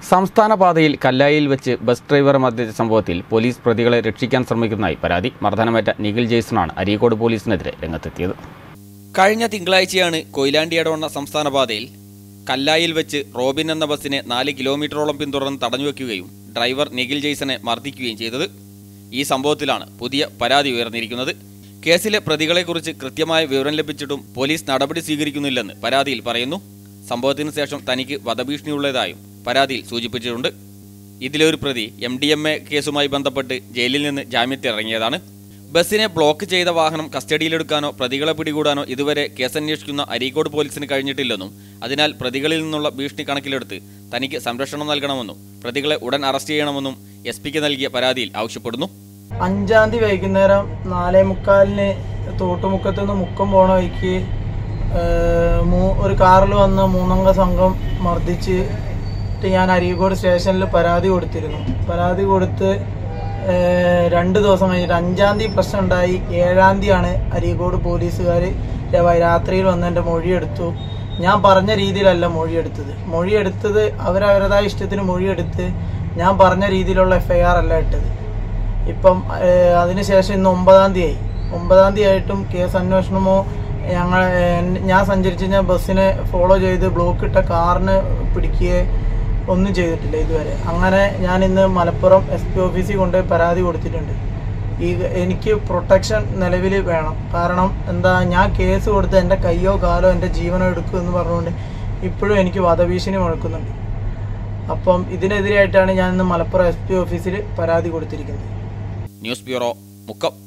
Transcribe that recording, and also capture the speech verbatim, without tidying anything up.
സംസ്ഥാന പാതയിൽ കല്ലായിൽ വെച്ച് ബസ് ഡ്രൈവറെ മർദ്ദിച്ച സംഭവത്തിൽ പോലീസ് പ്രതികളെ രക്ഷിക്കാൻ ശ്രമിക്കുന്നതായി പരാതി. മർദ്ദനമേറ്റ നിഖിൽ ജെയ്സണാണ് അരീക്കോട് പോലീസിനെതിരെ രംഗത്തെത്തിയത്. കഴിഞ്ഞ തിങ്കളാഴ്ചയാണ് കൊയിലാണ്ടി എടവണ്ണ സംസ്ഥാന പാതയിൽ കല്ലായിൽ വെച്ച് റോബിൻ എന്ന ബസ്സിനെ നാല് കിലോമീറ്ററോളം പിന്തുടർന്ന് തടഞ്ഞുവെക്കുകയും ഡ്രൈവർ നിഖിൽ ജെയ്സനെ മർദ്ദിക്കുകയും ചെയ്തത്. ഈ സംഭവത്തിലാണ് പുതിയ പരാതി ഉയർന്നിരിക്കുന്നത്. കേസിലെ പ്രതികളെക്കുറിച്ച് കൃത്യമായ വിവരം ലഭിച്ചിട്ടും പോലീസ് നടപടി സ്വീകരിക്കുന്നില്ലെന്ന് പരാതിയിൽ പറയുന്നു. സംഭവത്തിന് ശേഷം തനിക്ക് വധഭീഷണിയുള്ളതായും പരാതിയിൽ സൂചിപ്പിച്ചിട്ടുണ്ട്. ഇതിലൊരു പ്രതി എം ഡി എം എ കേസുമായി ബന്ധപ്പെട്ട് ജയിലിൽ നിന്ന് ജാമ്യത്തിലിറങ്ങിയതാണ്. ബസ്സിനെ ബ്ലോക്ക് ചെയ്ത വാഹനം കസ്റ്റഡിയിലെടുക്കാനോ പ്രതികളെ പിടികൂടാനോ ഇതുവരെ കേസന്വേഷിക്കുന്ന അരീക്കോട് പോലീസിന് കഴിഞ്ഞിട്ടില്ലെന്നും അതിനാൽ പ്രതികളിൽ നിന്നുള്ള ഭീഷണി കണക്കിലെടുത്ത് തനിക്ക് സംരക്ഷണം നൽകണമെന്നും പ്രതികളെ ഉടൻ അറസ്റ്റ് ചെയ്യണമെന്നും എസ് പിക്ക് നൽകിയ പരാതിയിൽ ആവശ്യപ്പെടുന്നു. അഞ്ചാം തീയതി വൈകുന്നേരം നാലേ മുക്കാലിന് തോട്ടുമുക്കത്ത് നിന്ന് മുക്കം പോണ വഴിക്ക് ഒരു കാറിൽ വന്ന് മൂന്നംഗ സംഘം മർദ്ദിച്ച് ഞാൻ അരീക്കോട് സ്റ്റേഷനിൽ പരാതി കൊടുത്തിരുന്നു. പരാതി കൊടുത്ത് രണ്ട് ദിവസം കഴിഞ്ഞിട്ട് അഞ്ചാം തീയതി പ്രശ്നം ഉണ്ടായി. ഏഴാം തീയതിയാണ് അരീക്കോട് പോലീസുകാർ രാത്രിയിൽ വന്ന് എൻ്റെ മൊഴിയെടുത്തു. ഞാൻ പറഞ്ഞ രീതിയിലല്ല മൊഴിയെടുത്തത്. മൊഴിയെടുത്തത് അവരവരുടേതായ ഇഷ്ടത്തിന് മൊഴിയെടുത്ത് ഞാൻ പറഞ്ഞ രീതിയിലുള്ള എഫ് ഐ ആർ അല്ല ഇട്ടത്. ഇപ്പം അതിനുശേഷം ഇന്ന് ഒമ്പതാം തീയതി ആയി. ഒമ്പതാം തീയതി ആയിട്ടും കേസ് അന്വേഷണമോ ഞങ്ങൾ ഞാൻ സഞ്ചരിച്ച് ഞാൻ ബസ്സിനെ ഫോളോ ചെയ്ത് ബ്ലോക്ക് ഇട്ട കാറിന് പിടിക്കുകയോ ഒന്നും ചെയ്തിട്ടില്ല ഇതുവരെ. അങ്ങനെ ഞാൻ ഇന്ന് മലപ്പുറം എസ് പി ഓഫീസിൽ കൊണ്ടുപോയി പരാതി കൊടുത്തിട്ടുണ്ട്. ഈ എനിക്ക് പ്രൊട്ടക്ഷൻ നിലവിൽ വേണം. കാരണം എന്താ, ഞാൻ കേസ് കൊടുത്ത് എൻ്റെ കയ്യോ കാലോ എൻ്റെ ജീവനോ എടുക്കും എന്ന് പറഞ്ഞുകൊണ്ട് ഇപ്പോഴും എനിക്ക് വധഭീഷണി മുഴക്കുന്നുണ്ട്. അപ്പം ഇതിനെതിരായിട്ടാണ് ഞാൻ ഇന്ന് മലപ്പുറം എസ് പി ഓഫീസിൽ പരാതി കൊടുത്തിരിക്കുന്നത്. News bureau, Mukkam.